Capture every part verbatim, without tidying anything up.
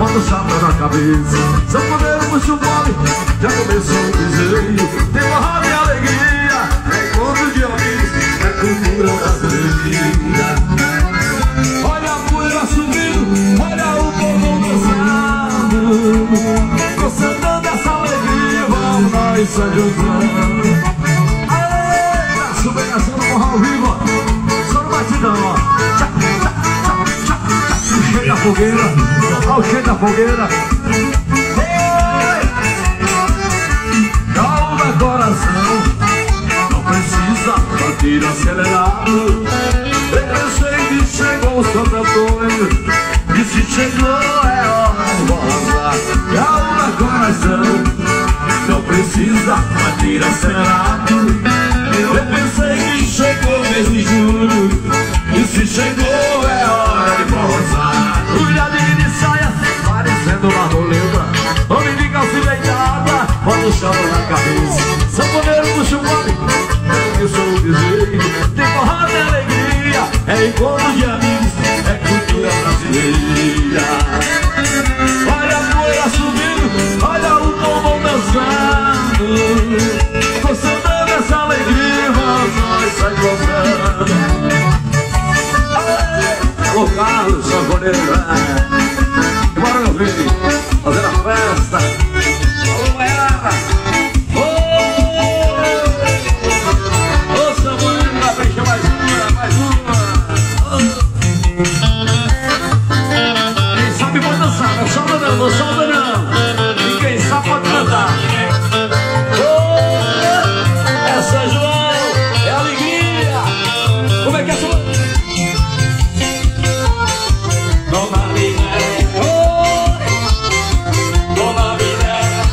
bota o chapéu na cabeça. Sanfoneiro puxa o fole, já começou o desejo. Tem forró e alegria, é encontro de amigos, é cultura brasileira. Olha a poeira subindo, olha o povo dançando, concentrando essa alegria, vamos nós se juntando. Eita, subvenção no forró ao vivo, ó. Só no batidão, ó. Tchá, tchá, tchá, tchá, tchá. O cheiro da fogueira, ó o cheiro da fogueira. Ei! Calma, coração, não precisa bater acelerado. Eu sei que chegou o Santo Antônio, e se chegou é hora de gozar. Calma, coração, não precisa bater acelerado. Eu pensei que chegou o mês de julho, e se chegou é hora de gozar. Cuidadinho de saia, parecendo uma roleta, homem de calça deitada, bota o chão na cabeça. Sanfoneiro puxa o fole, eu sou o desejo. Tem forró de alegria, é encontro de amigos, é cultura brasileira. Olha a poeira subindo, olha o povo dançando, concentrando essa alegria, vamos nós sai voltando. Alô Carlos, sanfoneiro, bora meu filho, fazendo a festa. Alô Goiaba, ô sanfoneiro, vai fechar mais uma, mais uma. Quem sabe pode dançar, não solta não, não solta não. E quem sabe pode cantar. Oh, é São João, é alegria. Como é que é sua? Dona Miné, oh, Dona Miné,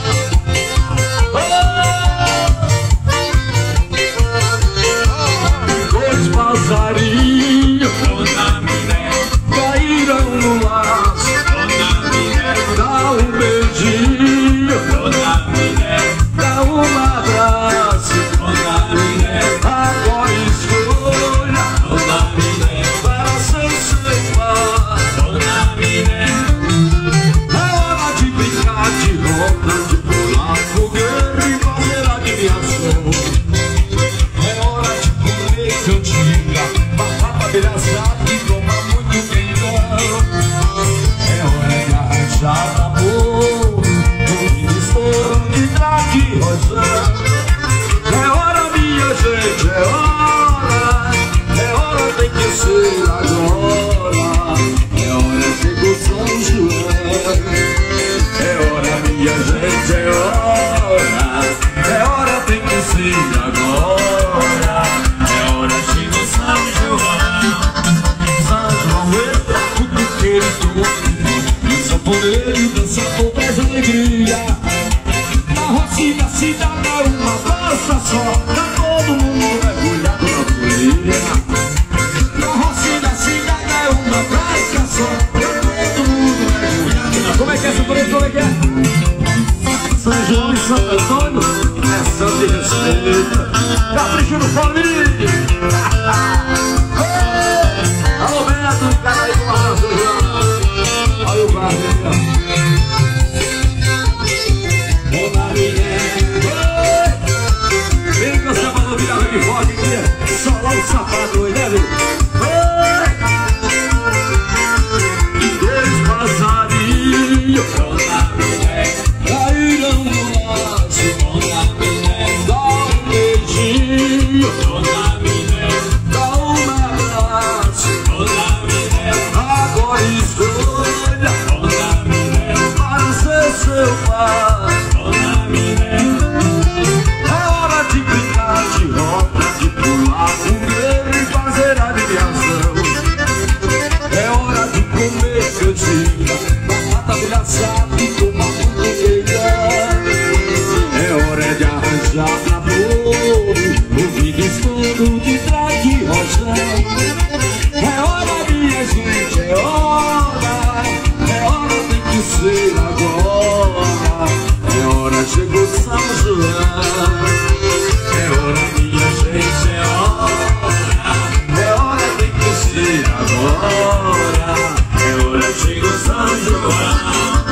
oh. Dois passarinhos, Dona Miné, caíram no laço. Dona Miné, dá um beijinho. Dona Miné, dá um abraço. Dona Miné, agora escolha. Dona Miné, para ser seu par. Dona Miné, é hora de brincar de roda, de pular fogueira e fazer adivinhação. É hora de comer cantiga, batata beiraçada e tomar muito quentão. É hora de arranjar namoro, um estouro de traque rosão. É hora, minha gente, é hora, é hora, tem que ser agora. É hora, chegou São João. É hora, minha gente, é hora, é hora, tem que ser agora. É hora, chegou São João. São João entra, tudo querido, e o sanfoneiro dança com mais alegria. Na rocinha se dá uma dança só, tá todo mundo mergulhado na folia. Na rocinha se dá uma dança só, tá todo mundo mergulhado na folia. Como é que é essa folia? Como é que é? São João e Santo Antônio, é santo e respeita. Capricha no fole. Alô Beto, cara aí com a São João. Olha o barco aí, ó. Dona Miné, vem com essa maravilha de rock aqui, só lá o sapato aí, né, viu? Dois passarinhos, Dona Miné, caíram no laço. Dona Miné, dá um beijinho. Dona Miné, dá um abraço. Dona Miné, agora escolha. Dona Miné, para ser seu par. Dona Miné, é hora de brincar de roda, de pular fogueira e fazer adivinhação. É hora de comer canjica, batata beiraçada e tomar muito queijão. É hora de arranjar namoro, ouvindo estouro de traque rosão. É hora, minha gente, é hora, é hora, tem que ser agora. É hora, chegou São João. É hora, minha gente, é hora, é hora, tem que ser agora. É hora, chegou São João.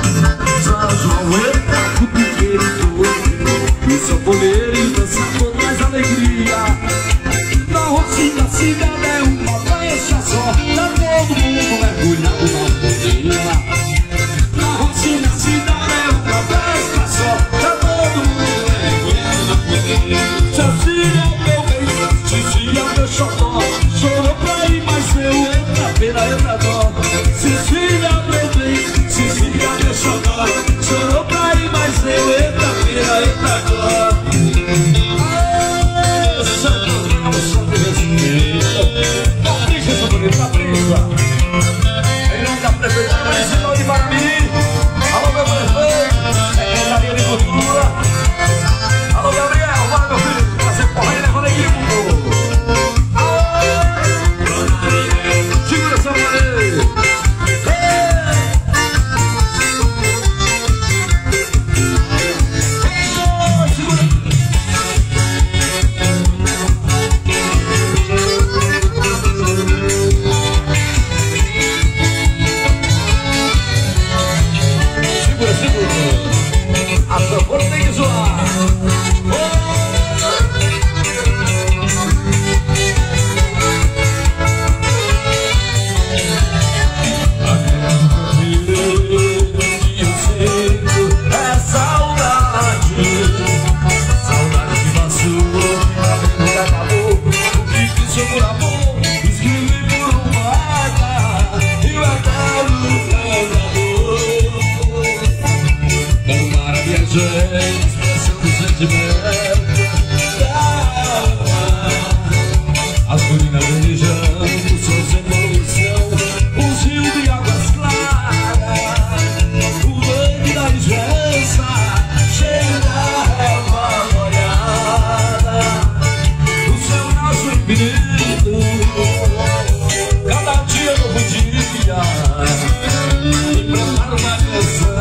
gente expressando sentimento da alma. As colinas beijando suas emoções, os rios de águas claras, o leite da licença, cheio da relva molhada, o céu nosso infinito, cada dia novo dia, e prepara uma canção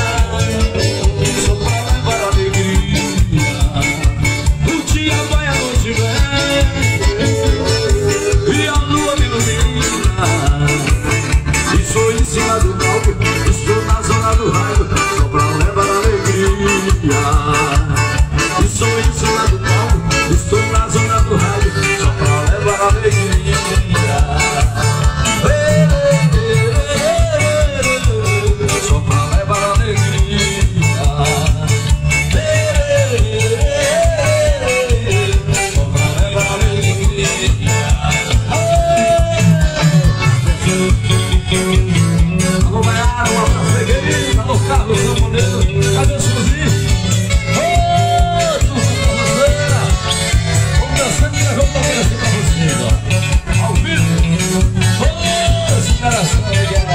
só pra levar alegria. O dia vai, a noite vem, e a lua me ilumina, e sou em cima do palco, estou na zona do raio, só pra levar alegria. E sou em cima do palco, estou na zona do raio, só pra levar alegria. Só pra levar alegria. Só pra levar alegria. Alô, Maiara, um abraço, peguei. Alô, Carlos, São Paulo. Cadê o Suzinho? Ô, Suzinho, vamos dançando e nós vamos tocar assim pra vocês, ó. Ao vivo. Ô, esse coração legal.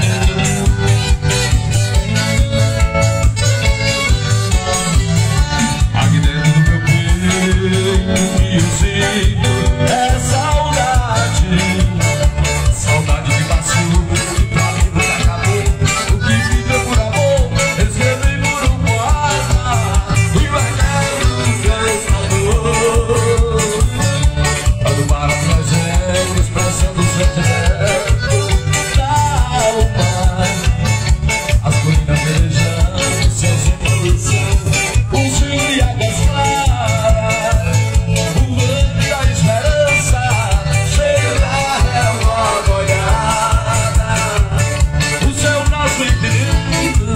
Aqui dentro do meu peito eu sinto é saudade. Saudade que passou, que pra mim nunca acabou. O que fica por amor, recebei por um poema, e vai cair no cansador. Quando para pra gente expressando o sentimento da alma. As colinas beijando seus emoções, os rios de águas claras, o vento da esperança, cheio da relva molhada, o céu nosso infinito,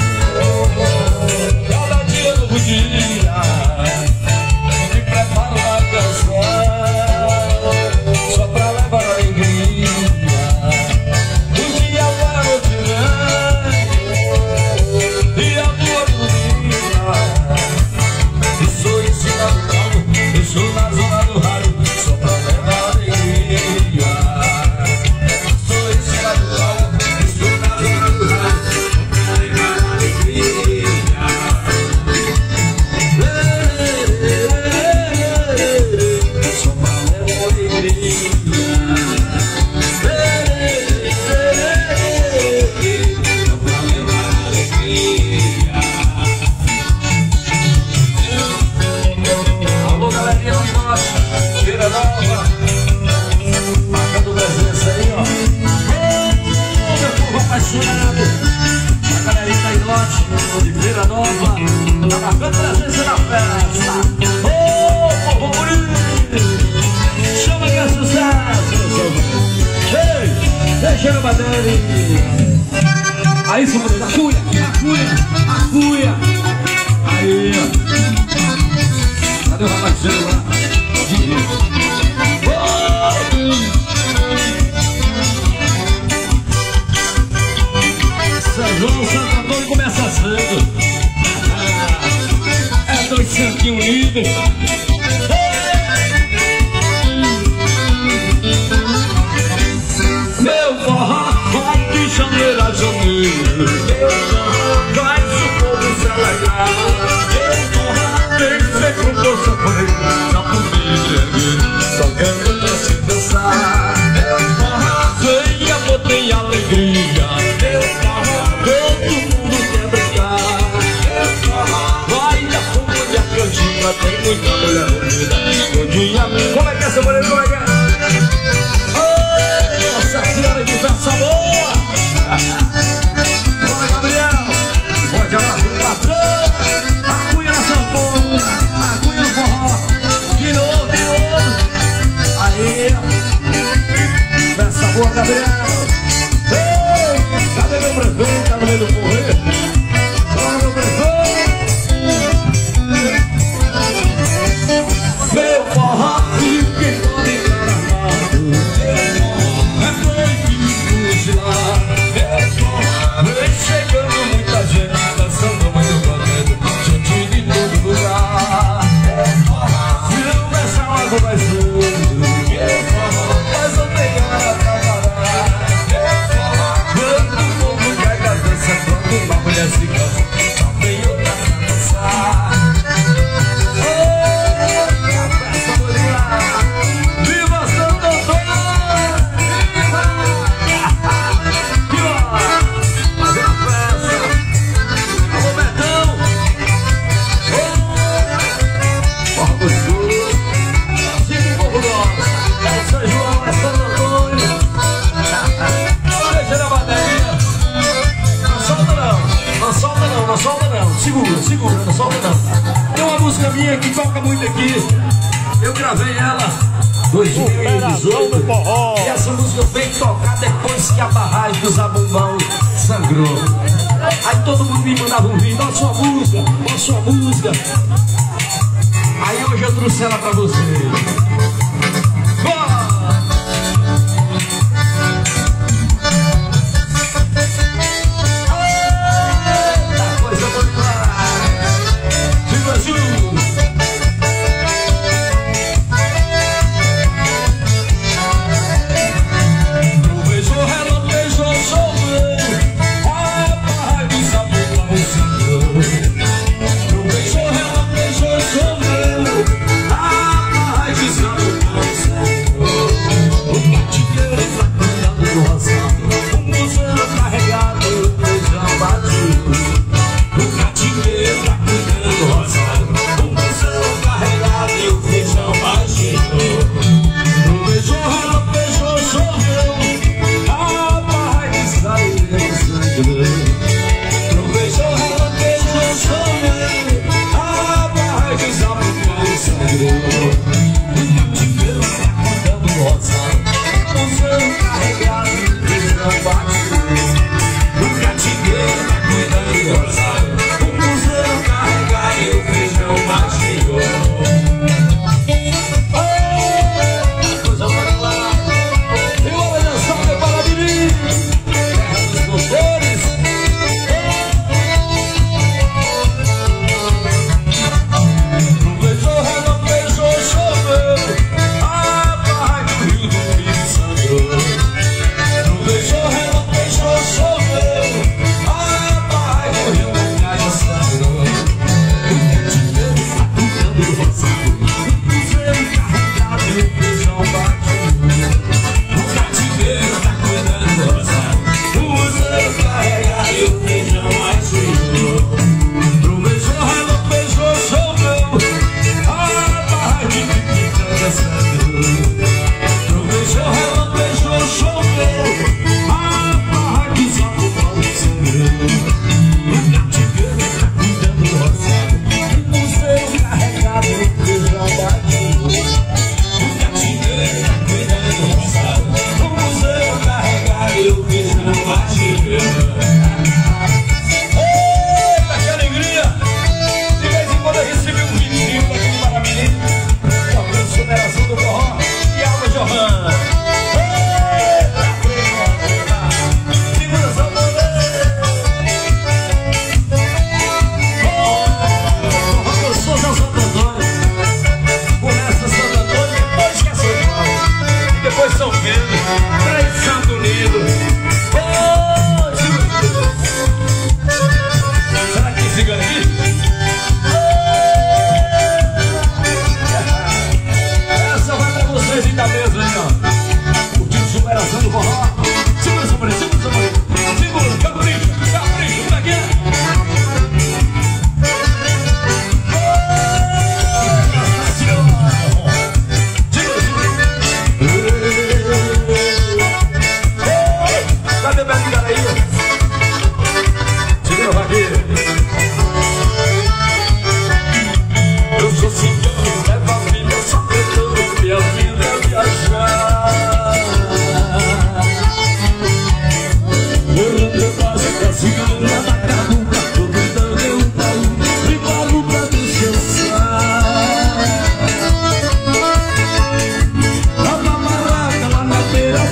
cada dia novo dia, e prepara uma canção só pra levar alegria. O dia vai, a noite vem, e a lua ilumina, e sou em cima do palco, eu sou na zona do raio, só pra levar alegria. Sou em cima do palco, eu sou na zona do raio, só pra levar alegria. Só pra levar alegria. Alô, galerinha do norte, Vila Nova, marcando presença aí, ó. Ô, meu povo apaixonado, a galerinha aí do norte, de Vila Nova, tá marcando presença na festa. Ô, povo bonito, chama que é sucesso, meu. Ei, deixa eu bater. Aí, seu bonito, acuia, acuia, acuia. Aí, ó. Cadê o rapazinho lá? São João, Santo Antônio começa cedo. É dois santinhos unidos. Meu forró vai de janeiro a janeiro. Meu forró faz o povo se alegrar. Meu forró tem que ser com força preta, só por mim, só canta pra se dançar. Meu forró tem amor, tem alegria. Meu forró todo mundo quer brincar. Meu forró vai a fundo e a cantina, tem muita mulher. aqui, eu gravei ela dois mil e dezoito. E essa música veio tocar depois que a barragem do Zabumbão sangrou. Aí todo mundo me mandava um vídeo, olha sua música, olha sua música. Aí hoje eu trouxe ela pra você. Bora!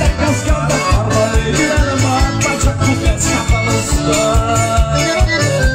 Cascada, a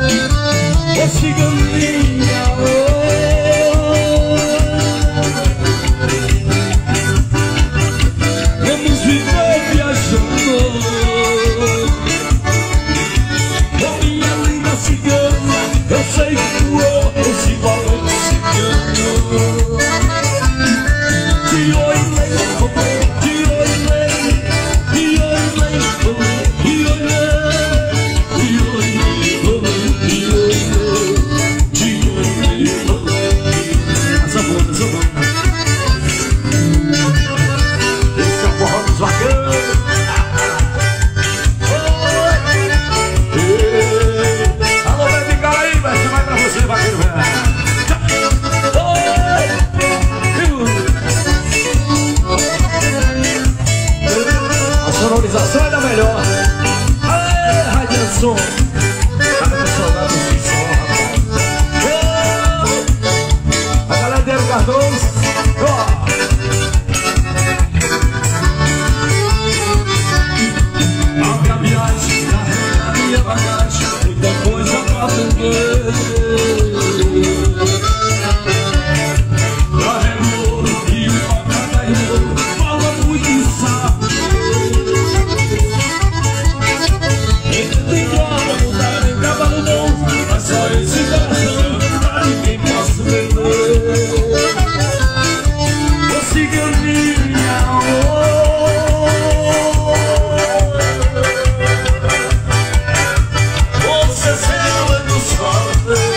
som. Cara com saudade do som, rapaz. Oh! A galera dele, Cardoso. Oh! Abre a viagem, carrega a minha bagagem, muita coisa pra aprender. Carrega o ouro e o papagaio fala muito e sabe. Tem droga, mudar em cavalo bom, mas só esse coração pra ninguém posso vender. Ô ciganinha, oh, você sela do sol.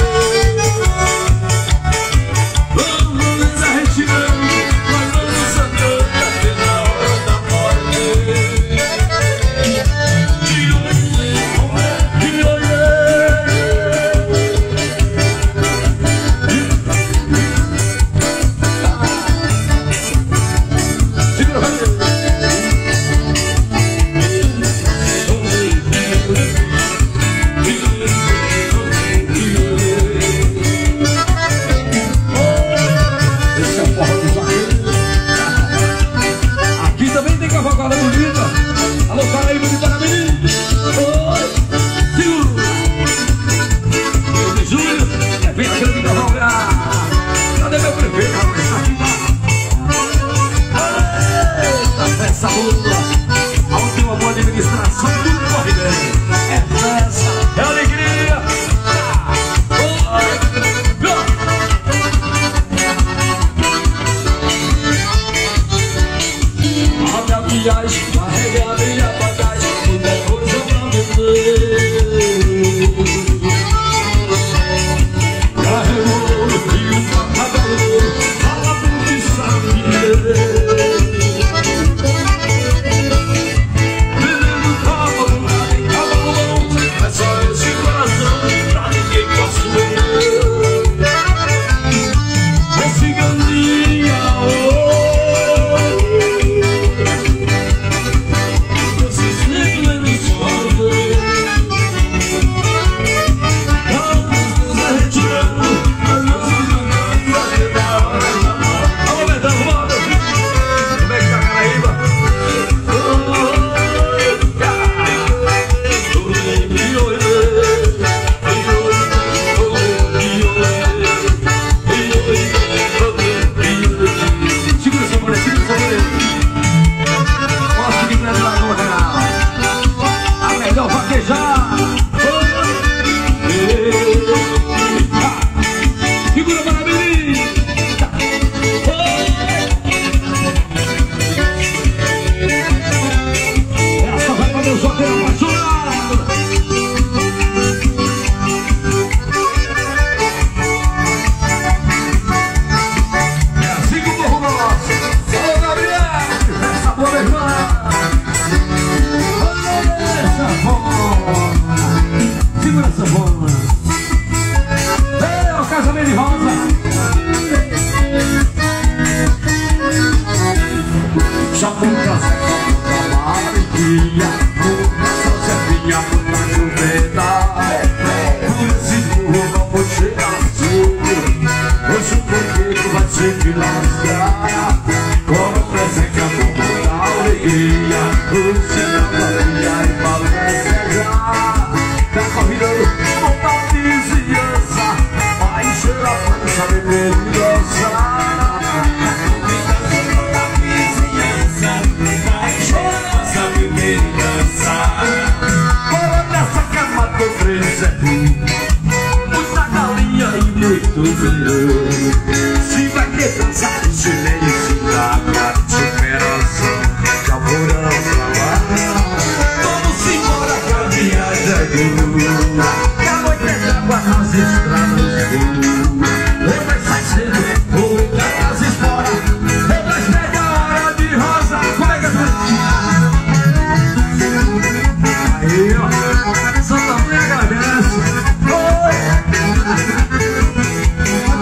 Vamos arretirando, nós vamos andando até na hora da morte. De olho, de olho. Segura, vai. Esse é o forró dos vaqueiros. Aqui também tem cavalgada bonita. Alô, Paraíba de Paramirim. Oi, segura. Eu de julho, é bem aquele de cavalgar. Cadê meu prefeito, rapaz? Eita, festa boa. Aonde tem uma boa administração, tudo corre bem. É festa, é alegria. Oi, go. Abre a viagem, carrega a minha bagagem, muita coisa pra vender. Carrega o ouro e o papagaio fala tudo que sabe. Vendendo cavalo, nada em cavalo bom, mas só esse coração pra ninguém posso vender. Ô ciganinha, oh, você sempre lendo solo. Vamos nos arretirando, nós vamos andando até na hora da morte. Alô, Betão, bora! Como é que tá, Caraíba? Segura essa mulher, segura essa mulher. Posso que presta na rua, Renato. A melhor vaquejar. Segura para mim. Essa vai para meus vaqueiros apaixonados. É assim que o povo nosso. Alô, Gabriel. Essa boa, meu irmão. Essa bola. Segura essa bola. Ei, o casamento de rosa. Já foi casado com a alegria, só servinha pra juvena. Por esse burro não vou chegar cedo. Hoje o porquê vai ser que lascar. Como presente a boca da alegria, o sinal da alegria e balancejar. Da corrida, volta a vizinhança, vai encher a pança, beber e dançar. Bora nessa cama com três é muita galinha e muito melhor. Se vai ter dançar em silêncio, da superação, já foram pra lá. Vamos embora que a viagem é dura, que a noite é d'água nas estradas. Lembra que sai cedo, muita casa fora. Lembra que pega a hora de rosa. Como é que é? Aí, ó, Santa Mãe agradece. Oi!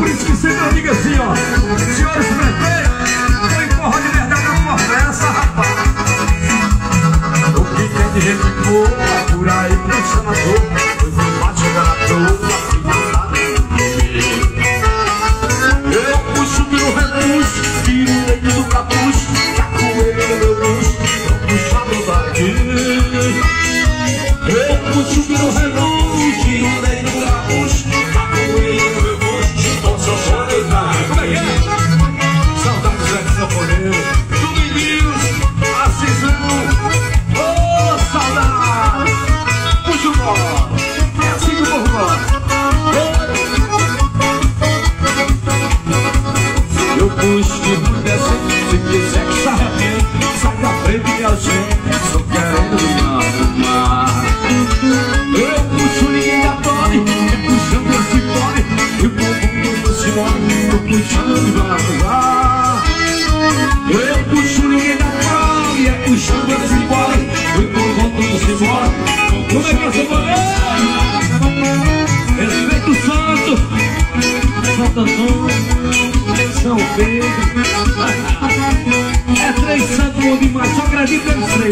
Pedro. É três santos bom demais, só acredito pelos três.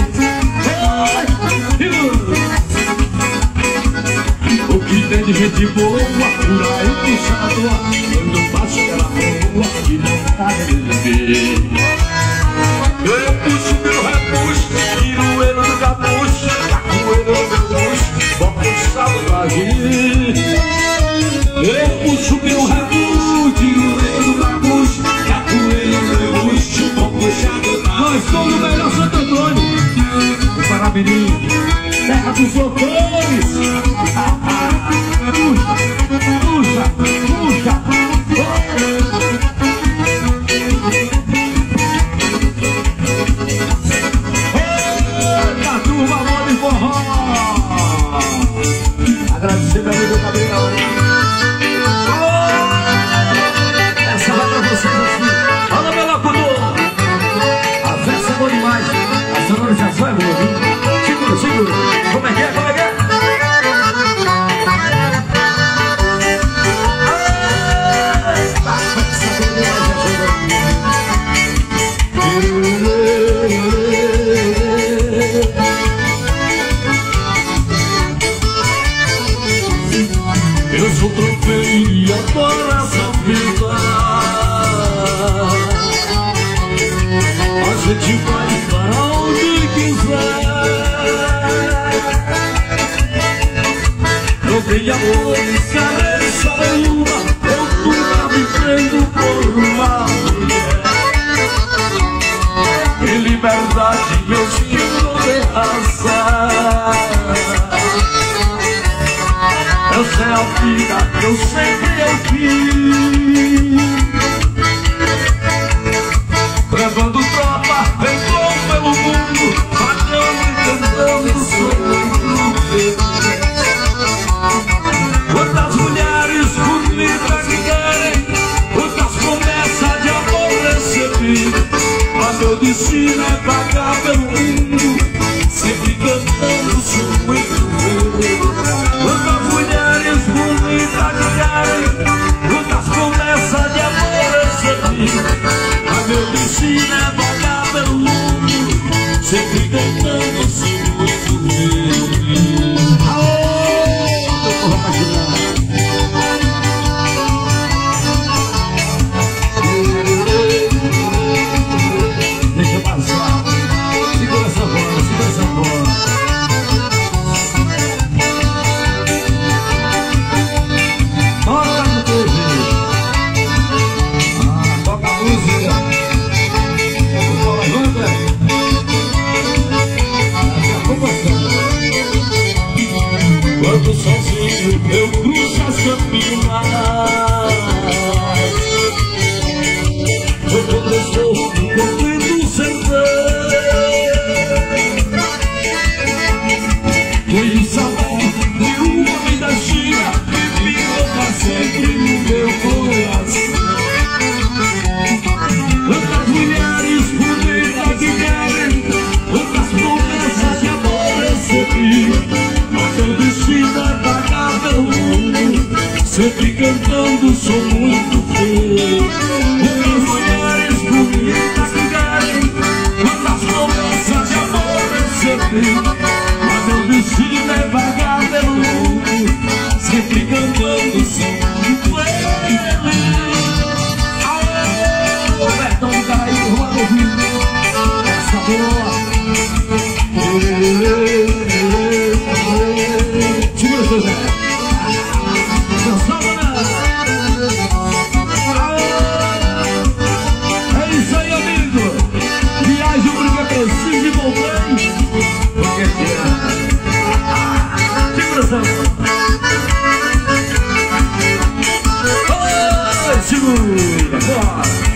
O que tem de gente boa, por aí puxador, quando passo pela rua e não tá ninguém. Eu puxo meu repuxo, tiro ele no capucho, capoeira no meu bucho, boto o saudade. Eu puxo meu repuxo, tiro ele no capucho, capoeira no meu bucho, boto o saudade. Nós somos o melhor Santo Antônio, o Paramirim, terra dos doutores. Puxa, puxa, puxa. Eita, turma, boa de forró. Agradecer meu amigo Gabriel. Essa vai pra vocês assim. Fala, meu locutor. A festa é boa demais. A sonorização é boa, viu? Segura, segura. Como é que é? Como é que é? Eu sou tropeiro e adoro essa vida. A gente vai para onde quiser. Não tem amor, cabeça nenhuma. Eu nunca me prendo por uma mulher. Em liberdade eu sinto de razão. Eu sei a vida que eu sempre eu quis. Levando tropa, vem com pelo mundo, batendo e cantando sorrindo. Quantas mulheres bonitas que querem, quantas promessas de amor recebi. Mas meu destino é vagar pelo mundo, sempre cantando sou muito feliz. Quantas mulheres bonitas que querem, quantas promessas de amor recebi. Mas meu destino é vagar pelo mundo, sempre cantando sou muito feliz. Aô, meu porra apaixonado. Deixa eu passar. Segura essa bola, segura essa bola. Toca no T V. Ah, toca a música. Vou levanta. Daqui a pouco quando sozinho eu cruzo as campinas, eu quando eu estou no meio do sertão, foi o sabor de um homem da China que ficou pra sempre no meu coração. Quantas mulheres bonitas que querem, quantas promessas de amor recebi. Mas meu destino é vagar pelo mundo, sempre cantando sou muito feliz. Quantas mulheres bonitas que querem, quantas promessas de amor recebi. Mas meu destino é vagar pelo mundo, sempre cantando sou muito feliz. Aô, Bertão do Caraíba, Rua do Rio. Essa boa. Segura, seu Zé. Não salva nada. É isso aí, amigo. Viagem porque precisa e voltei. Porque segura, seu Zé. Oi, segura. Bora.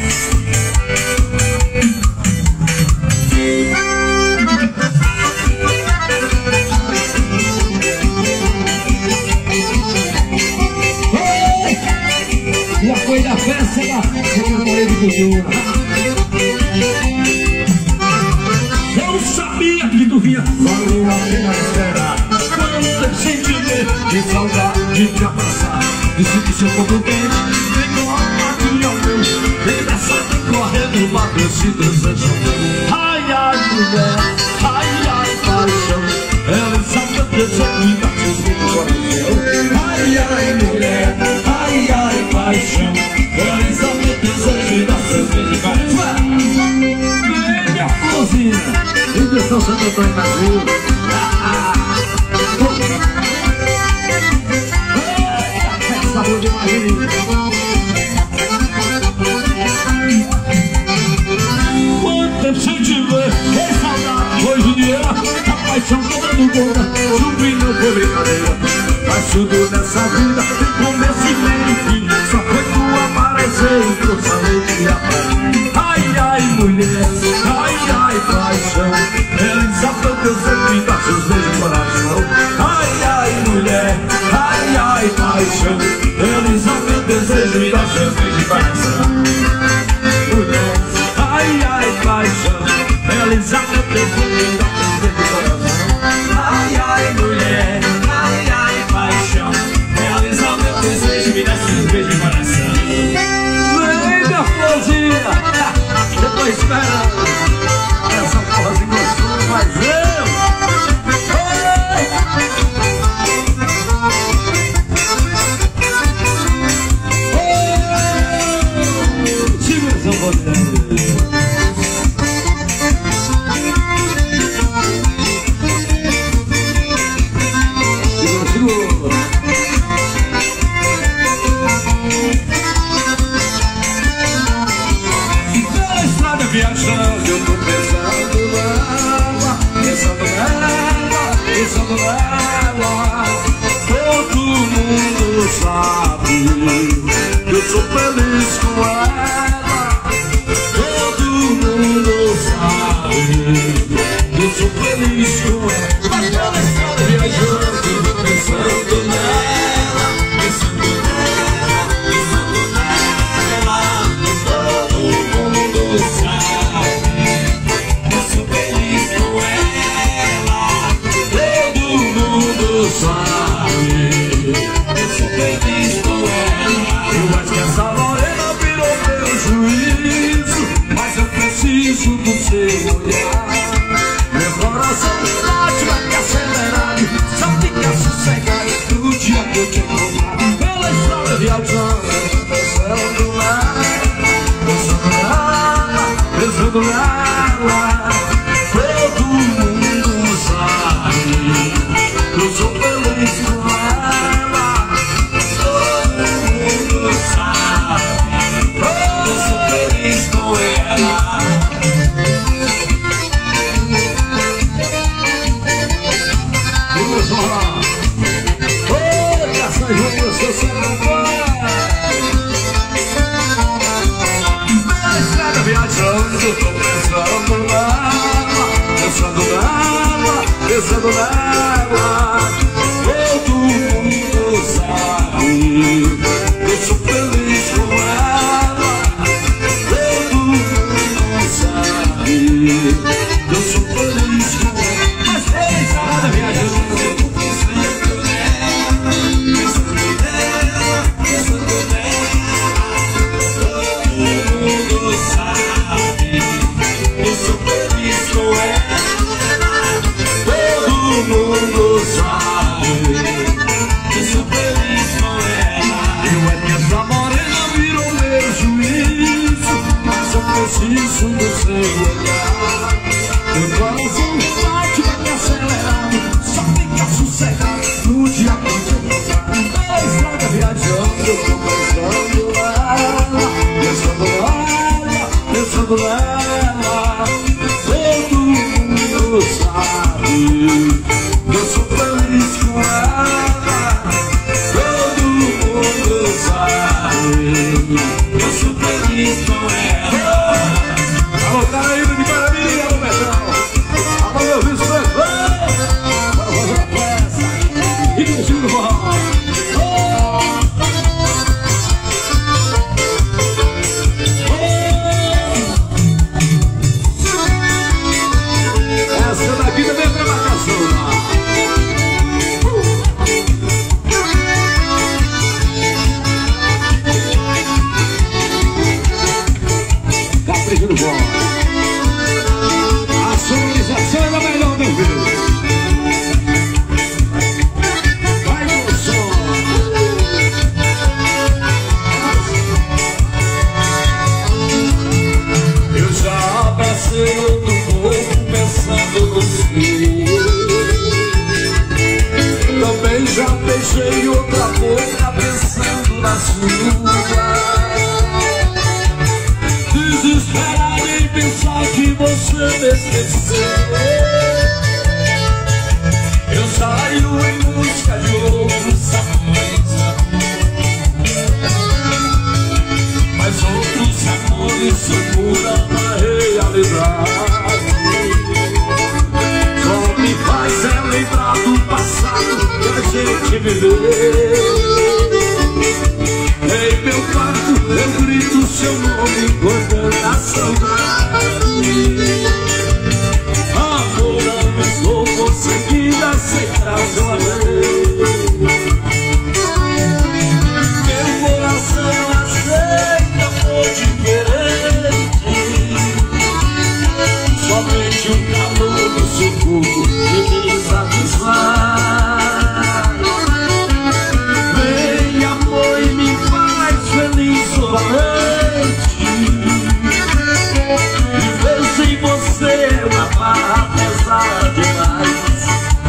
Já foi da festa da Secretaria de Cultura. Eu sabia que tu vinha, valeu a pena esperar. Quando eu senti de saudade de te abraçar, disse que seu corpo quente vem com a máquina ao meu, vem dessa se desejam. Ai, ai, mulher, ai, ai, paixão. Ela sabe desejo e dá seus beijos coração. Ai, ai, mulher, ai, ai, paixão. Ela sabe desejo e dá seus beijos coração. Vem, minha florzinha. Intenção Santo Antônio Brasil. Sabor de Maria. Quanto tempo sem te ver, que saudade. Hoje em dia, a paixão toda do gol. Subindo por brincadeira. Mas tudo nessa vida tem começo e meio e fim. Só foi tu aparecer e trouxe alegria pra mim. Ai, ai, mulher, ai, ai, paixão. Elisa, teu desejo e dá seus beijos no coração. Ai, ai, mulher, ai, ai, paixão. Elisa, teu desejo e dá seus beijos no coração. Mulher, ai, ai, paixão. Elisa, teu desejo e dá seus beijos no coração. Ai, ai, mulher, ai, ai, paixão. Elisa, teu desejo e dá seus beijos no coração. Vem, minha florzinha. Eu tô esperando. Essa porra se gostou, mas eu. Viajando, eu tô pensando nela, pensando nela, pensando nela. Todo mundo sabe que eu sou feliz com ela. Todo mundo sabe que eu sou feliz com ela. Mas ela está viajando, pensando nela, pensando nela, pensando nela. Todo mundo sabe. Sabe, eu sou feliz com ela. Eu acho que essa morena virou meu juízo, mas eu preciso do seu olhar. Meu coração bate, vai acelerado, só fica sossegado no dia que eu te encontrar. Pela estrada viajando, pensando nela, pensando nela, pensando nela. Todo mundo sabe que eu sou feliz com ela. Todo mundo sabe que eu sou feliz com ela. Vamos lá. Oi, essa Júlia, seu Samuel. Na estrada viajando, eu tô pensando nela, pensando nela, pensando nela. Todo mundo sabe que eu sou feliz com ela. Todo mundo sabe que eu sou feliz com ela. Mas feliz nada viajando, eu tô pensando nela, pensando nela, pensando nela. Todo mundo sabe que eu sou feliz com ela. Todo mundo Também já beijei outra boca pensando na sua. Desesperado em pensar que você me esqueceu. Eu saio em busca de outros amores, mas outros amores seguram a realidade. Só me faz é lembrar do passado que a gente viveu. Em meu quarto eu grito seu nome, guardando a saudade. Amor, não estou conseguindo aceitar seu amor. Meu coração aceita amor diferente. Somente o calor do seu corpo que me satisfaz. Vem amor e me faz feliz novamente. Viver sem você é uma barra pesada demais.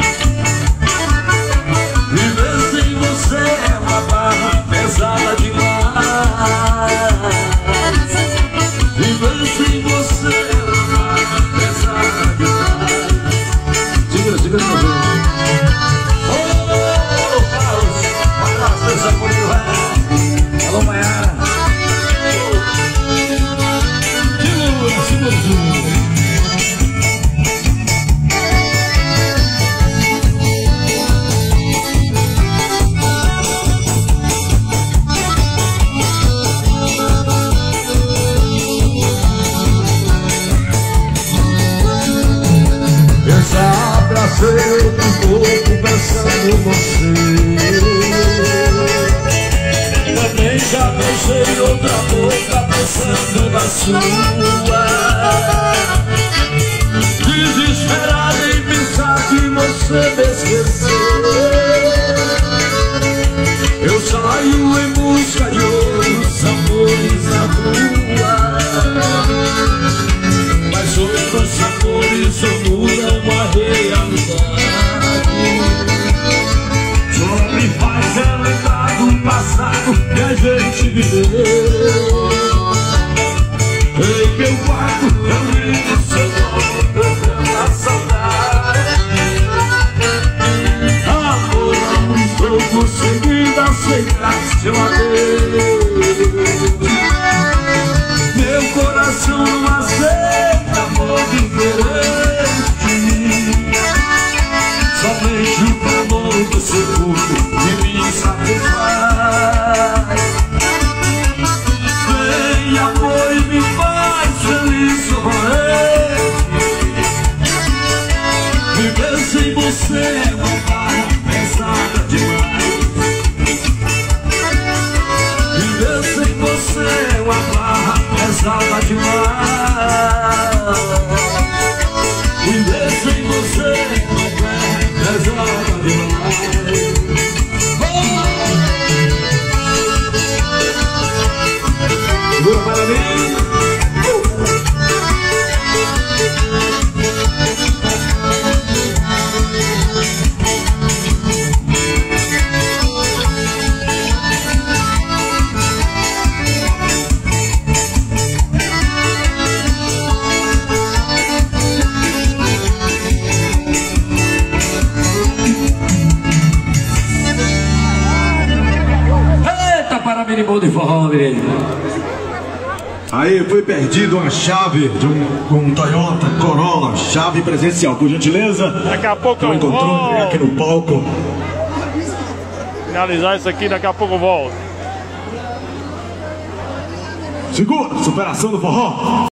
Viver sem você é uma barra pesada demais. Viver sem você é uma barra pesada demais. Segura, segura meu Deus. Ô, Carlos, um abraço desse apoio, vai. Alô, Maiara. Segura, segura, segura. Abracei outro corpo pensando em você. Também já beijei outra boca pensando na sua. Desesperado em pensar que você me esqueceu. Eu saio em busca de outros amores na rua, mas outros amores só mudam a realidade. Só me faz é lembrar do passado que a gente viveu. Em meu quarto eu grito seu nome, cantando a saudade. Amor, não estou conseguindo aceitar seu adeus. Meu coração não aceita amor diferente. Somente o calor do seu corpo que me satisfaz. Vem amor e me faz feliz novamente. Viver sem você é uma barra pesada demais. Viver sem você é uma barra pesada demais. Viver sem você é uma barra pesada demais. Segura para mim. Bom de forró, menino. Aí foi perdido uma chave de um, um Toyota Corolla, chave presencial, por gentileza. Daqui a pouco eu encontrou aqui no palco. Finalizar isso aqui, daqui a pouco eu volto. Segura, superação do forró.